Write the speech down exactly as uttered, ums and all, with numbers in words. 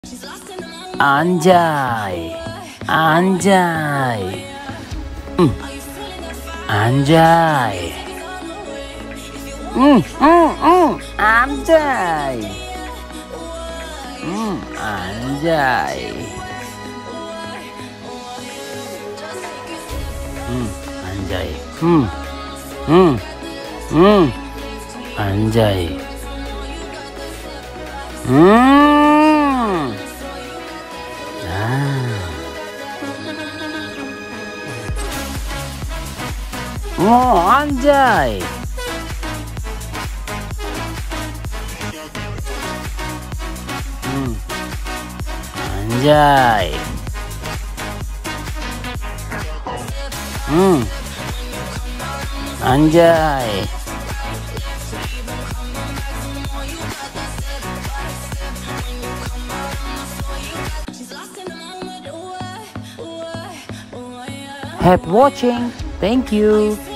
Anjay, Anjay, mm. Anjay, mm, mm, mm. Anjay, mm. Anjay, mm. Anjay, mm. Mm. Mm. Anjay, mm. Oh, Anjay. Hmm. Anjay. Hmm. Anjay. Happy watching. Thank you.